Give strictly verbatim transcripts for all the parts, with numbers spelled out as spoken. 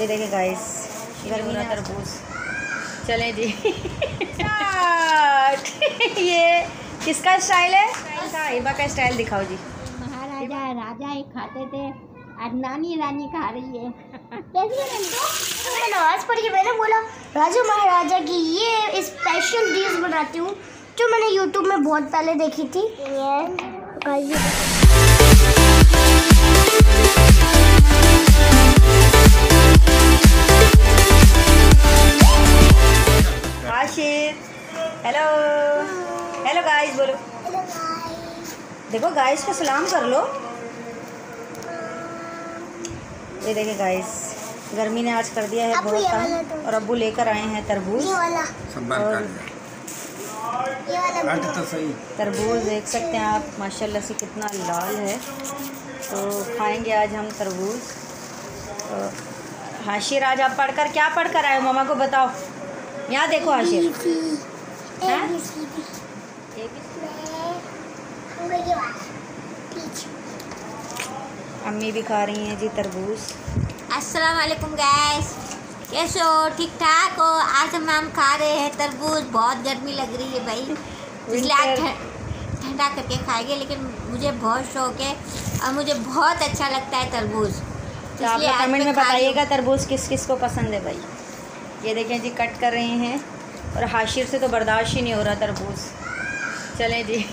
ये देखिए गाइस, गर्मी में तरबूज। चलें जी। ये किसका स्टाइल है? था हिबा का स्टाइल दिखाओ जी। महाराजा राजा एक खाते थे, आज नानी रानी खा रही है। कैसी है? तो मैं नमाज पढ़ी, मैंने बोला राजा महाराजा की ये स्पेशल डिश बनाती हूँ जो मैंने यूट्यूब में बहुत पहले देखी थी। आशिर, हेलो हेलो गाइस बोलो। देखो गाइस को सलाम कर लो। ये देखिए गाइस, गर्मी ने आज कर दिया है बहुत तंग और अब्बू लेकर आए हैं तरबूज। और तो सही तरबूज देख सकते हैं आप, माशाल्लाह से कितना लाल है। तो खाएंगे आज हम तरबूज। तो हाशिर, आज आप पढ़कर क्या पढ़ कर आए हो, मामा को बताओ। यहाँ देखो हाशिर, अम्मी भी खा रही हैं जी तरबूज। अस्सलाम वालेकुम गैस, कैसे हो? ठीक ठाक हो? आज हम हम खा रहे हैं तरबूज। बहुत गर्मी लग रही है भाई, इसलिए आज ठंडा करके खाएंगे। लेकिन मुझे बहुत शौक है और मुझे बहुत अच्छा लगता है तरबूज। तो आप लोग कमेंट में बताइएगा तरबूज किस किस को पसंद है भाई। ये देखें जी, कट कर रहे हैं और हाशिर से तो बर्दाश्त ही नहीं हो रहा तरबूज। चलें जी।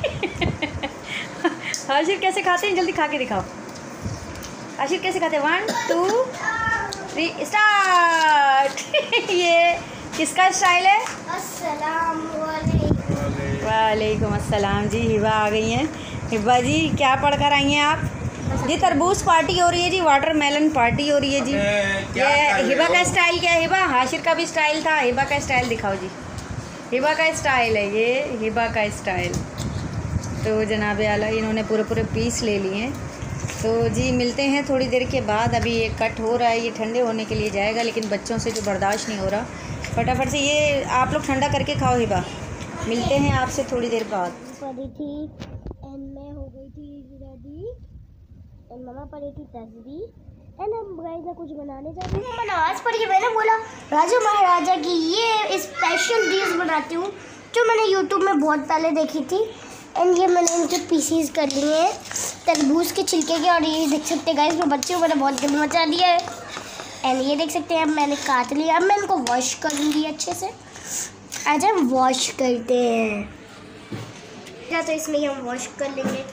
हाशिर कैसे खाते हैं, जल्दी खा के दिखाओ। हाशिर कैसे खाते हैं? One two three start. ये किसका स्टाइल है? अस्सलाम वालेकुम अस्सलाम जी। हिबा आ गई हैं। हिबा जी क्या पढ़ कर आई हैं आप? जी तरबूज पार्टी हो रही है जी, वाटरमेलन पार्टी हो रही है जी। ये हिबा का स्टाइल क्या है? हिबा, हाशिर का भी स्टाइल था, हिबा का स्टाइल दिखाओ जी। हिबा का स्टाइल है ये, हिबा का स्टाइल। तो जनाब आला इन्होंने पूरे पूरे पीस ले लिए हैं। तो जी मिलते हैं थोड़ी देर के बाद। अभी ये कट हो रहा है, ये ठंडे होने के लिए जाएगा, लेकिन बच्चों से जो बर्दाश्त नहीं हो रहा, फटाफट से ये आप लोग ठंडा करके खाओ। हिबा, मिलते हैं आपसे थोड़ी देर बाद। पढ़ी थी एंड मैं हो गई थी रेडी एंड मम्मा पढ़ी थी तस्वीर एंड हम गाइस कुछ बनाने जा रहे हैं। मैं नमाज पढ़ के मैंने बोला राजा महाराजा की ये स्पेशल डिश बनाती हूँ जो मैंने यूट्यूब में बहुत पहले देखी थी। एंड ये मैंने इनके पीसीज कर लिए हैं तरबूज के छिलके के। और ये देख सकते हैं गाइस, मैं बच्चों को मैंने बहुत गर्मी मचा दिया है। एंड ये देख सकते हैं अब मैंने काट लिया। अब मैं इनको वॉश करूँगी अच्छे से। आज हम वॉश करते हैं, तो इसमें हम वॉश कर लेंगे।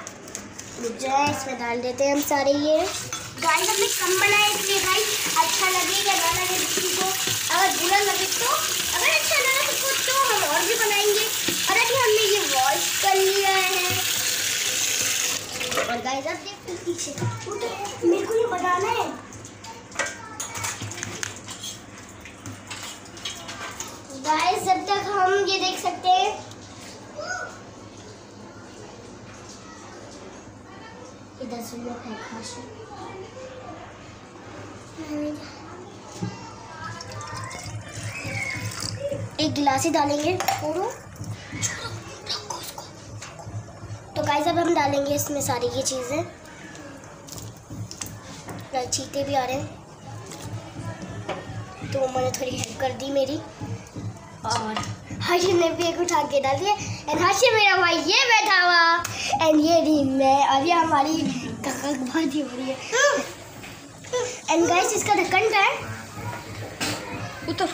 इसमें डाल देते हैं हम सारे। ये गाइस हमने कम बनाया इसलिए गाइस अच्छा लगे या ना लगे किसी को, अगर बुरा लगे तो, अगर अच्छा लगे सबको तो हम और भी बनाएंगे। और अभी हमने ये वॉश कर लिया है। और गाइस अब देखते हैं पीछे, तो मेरे को ये बनाना है। गाइस जब तक हम ये देख सकते हैं, इधर से लोग है खास एक गिलास ही डालेंगे। तो गाइस अब हम डालेंगे इसमें सारी ये चीज़ें। चीते भी आ रहे हैं, तो मैंने थोड़ी हेल्प कर दी मेरी। और हाशिर ने भी एक उठा के डाल दिया। एंड हाशिर मेरा भाई ये बैठा हुआ एंड ये रही मैं। और ये हमारी भाजी हो रही है। एंड गाइस इसका ढक्कन का है उतर।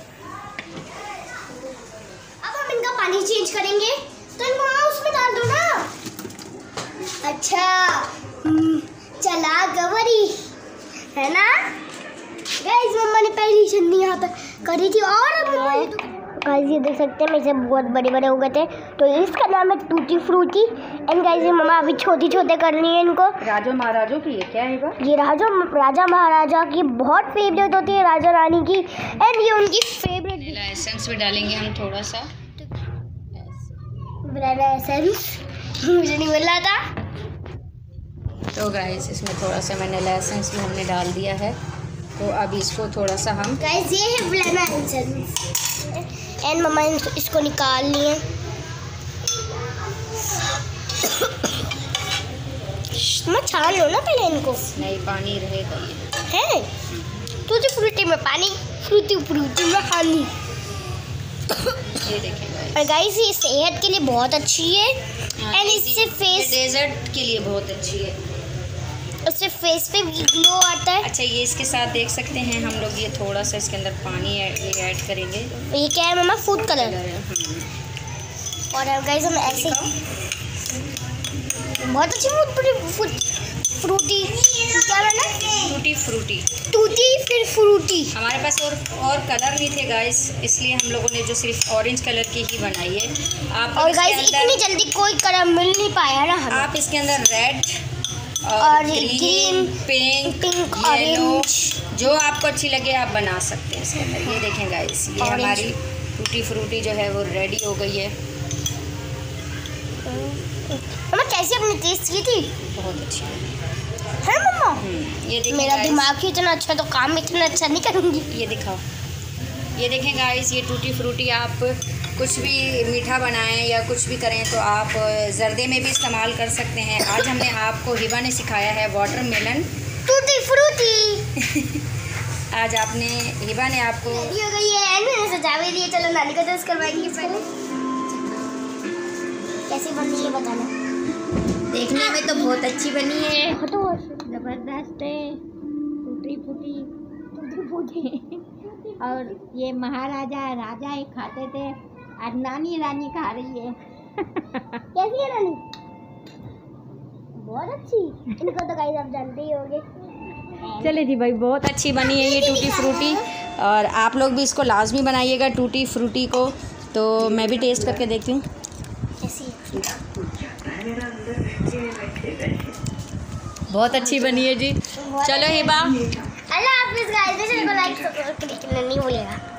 अब हम इनका पानी चेंज करेंगे, तो इनको उसमें डाल दो ना। अच्छा चला गवरी है ना गाइस। मम्मा ने पहली छन्नी यहाँ पर करी थी। और अब गाइस ये देख सकते हैं मेरे बहुत बड़े बड़े हो गए थे, तो इसका नाम है टूटी फ्रूटी। एंड गाइस ये मम्मा अभी छोटी छोटे कर रही है इनको। राजा महाराजों की है क्या है ये? ये राजा राजा महाराजा की बहुत फेवरेट होती है, राजा रानी की। एंड ये उनकी फेवरेट। एसेंस भी डालेंगे हम थोड़ा सा, वनीला एसेंस मुझे नहीं मिल रहा था। तो गाइस इसमें थोड़ा सा वनीला एसेंस भी हमने डाल दिया है। तो अब इसको थोड़ा सा हम गाइस ये है वनीला एसेंस। एंड मम्मा इसको निकाल लिए। मैं छान लो ना पहले इनको। नहीं पानी रहेगा ये है। फ्रूटी में पानी, फ्रूटी फ्रूटी में पानी। ये देखें और गाइस ये सेहत के लिए बहुत अच्छी है एंड इससे फेस डेजर्ट के लिए बहुत अच्छी है, उससे फेस पे भी ग्लो आता है। अच्छा ये इसके साथ देख सकते हैं हम लोग, ये थोड़ा सा इसके अंदर पानी ऐड ऐड करेंगे। ये क्या है मम्मा? Food colour. और गाइस हम ऐसे बहुत अच्छी फूड फ्रूटी क्या बना? टूटी फ्रूटी, टूटी फिर फ्रूटी। हमारे पास और और कलर नहीं थे गाइस, इसलिए हम लोगों ने जो सिर्फ ऑरेंज कलर की ही बनाई है। आप और गाइस इतनी जल्दी कोई कलर मिल नहीं पाया ना हमें। आप इसके अंदर रेड और, और green, pink, pink, yellow, orange जो आपको अच्छी लगे आप बना सकते हैं इसके अंदर। ये देखें गाइस, ये ऑरेंज। हमारी टूटी फ्रूटी जो है वो रेडी हो गई है। मम्मा कैसी अपनी टेस्ट की थी? बहुत अच्छी है मम्मा? ये देखें मेरा guys, दिमाग ही इतना अच्छा तो काम इतना अच्छा नहीं करूँगी। ये दिखाओ, ये देखें गाइस, ये टूटी फ्रूटी आप कुछ भी मीठा बनाएं या कुछ भी करें तो आप जर्दे में भी इस्तेमाल कर सकते हैं। आज हमने आपको हिबा ने सिखाया है वाटरमेलन टूटी फ्रूटी। आज आपने हिबा ने आपको ये हो गई है, मैंने सजा भी दी है। चलो नानी का टेस्ट करवाएंगे पहले। कैसी बनी है बताना। देखने में तो बहुत अच्छी बनी है, तो ज़बरदस्त है, टूटी फूटी टूटी फूटी। और ये महाराजा राजा ही खाते थे, आज नानी रानी खा रही है। कैसी है नानी? बहुत अच्छी। इनको तो गाइस आप जानते ही होंगे। चले जी भाई, बहुत अच्छी बनी है ये टूटी फ्रूटी, और आप लोग भी इसको लाजमी बनाइएगा टूटी फ्रूटी को। तो मैं भी टेस्ट करके देखती हूँ कैसी है? बहुत अच्छी बनी है जी। चलो हिबा, अल्लाह हाफिज़ गाइस। चैनल को लाइक सब्सक्राइब करना नहीं भूलिएगा।